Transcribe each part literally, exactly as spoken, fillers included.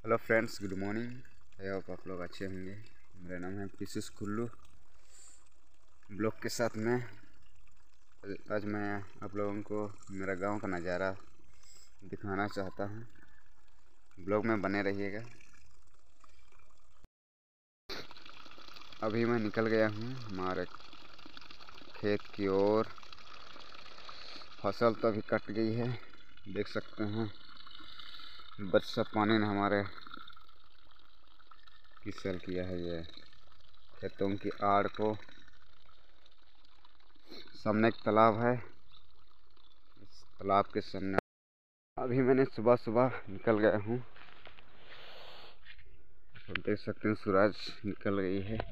Hello friends, good morning. I hope आप लोग अच्छे होंगे। मेरा नाम है पीयूष कुल्लू। ब्लॉग के साथ में आज मैं आप लोगों को मेरा गांव का नज़ारा दिखाना चाहता हूं। ब्लॉग में बने रहिएगा। अभी मैं निकल गया हूं हमारे खेत की ओर। फसल तो अभी कट गई है, देख सकते हैं। बरसा पानी ने हमारे किसल किया है ये खेतों की आड़ को। सामने एक तालाब है, इस तालाब के सामने अभी मैंने सुबह सुबह निकल गया हूँ। तो देख सकते हैं सूरज निकल गई है।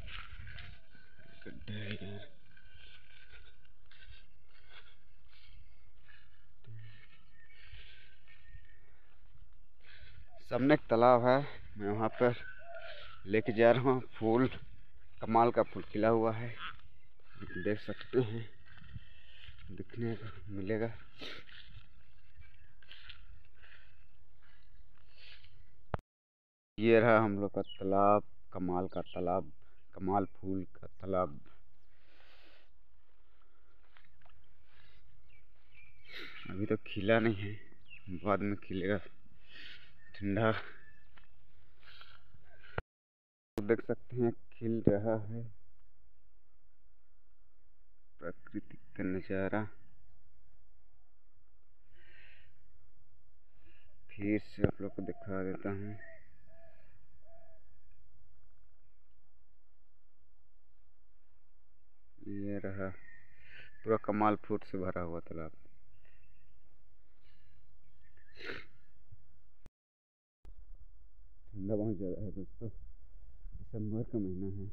सामने एक तालाब है, मैं वहाँ पर लेके जा रहा हूँ। फूल कमाल का फूल खिला हुआ है, देख सकते हैं, दिखने को मिलेगा। ये रहा हम लोग का तालाब, कमाल का तालाब, कमाल फूल का तालाब। अभी तो खिला नहीं है, बाद में खिलेगा, ठंडा। देख सकते हैं खिल रहा है, प्राकृतिक का नज़ारा। फिर से आप लोग को दिखा देता हूँ। ये रहा पूरा कमाल फूल से भरा हुआ तालाब। ठंडा बहुत ज़्यादा है दोस्तों, दिसंबर का महीना है।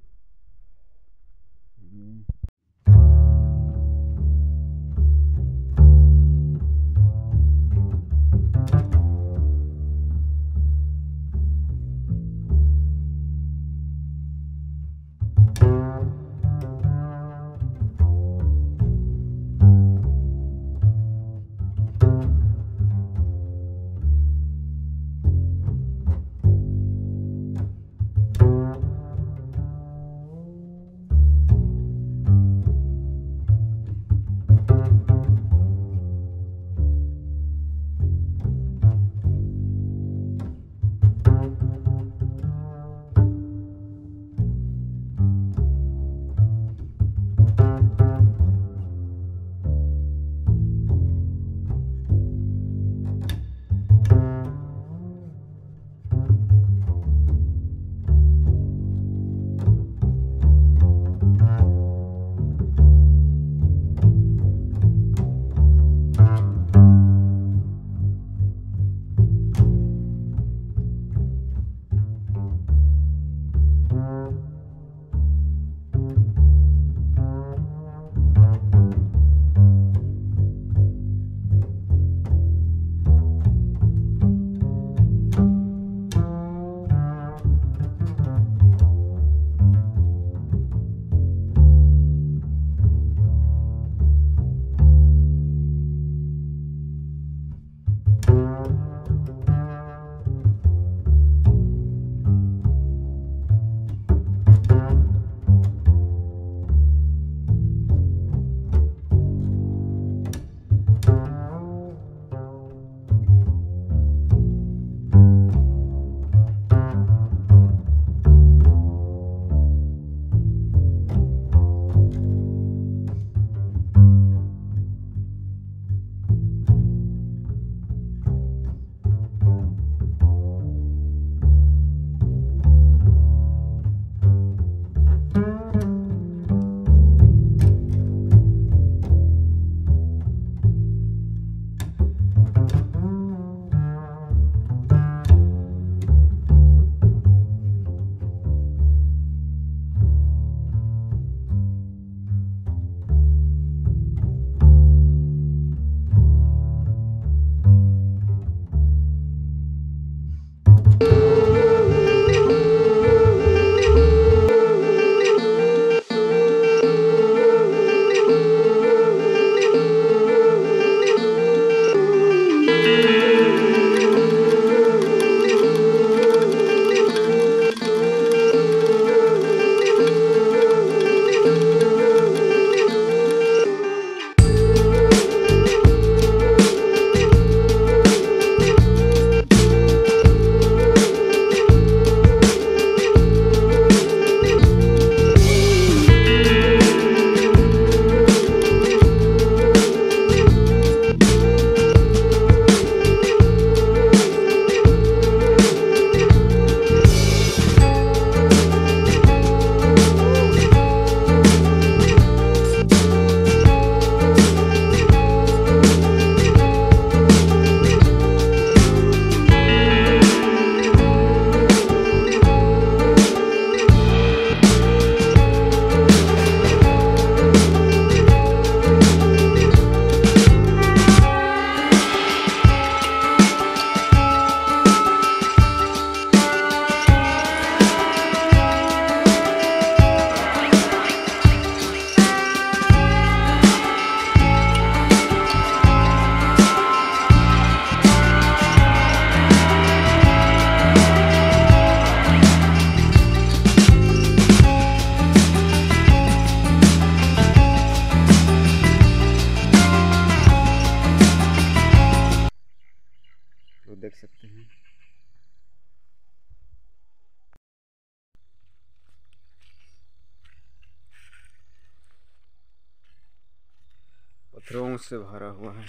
पत्थरों से भरा हुआ है।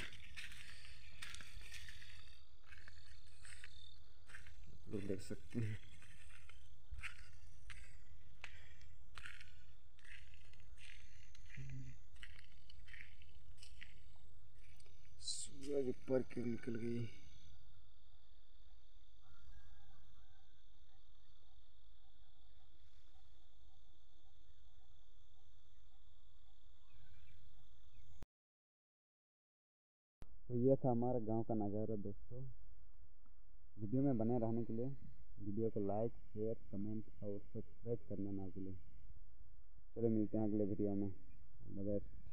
लोग देख सकते हैं। सूरज ऊपर की निकल गई। तो यह था हमारा गांव का नज़ारा दोस्तों। वीडियो में बने रहने के लिए वीडियो को लाइक, शेयर, कमेंट और सब्सक्राइब करना ना भूलें। चलो मिलते हैं अगले वीडियो में। Bye bye.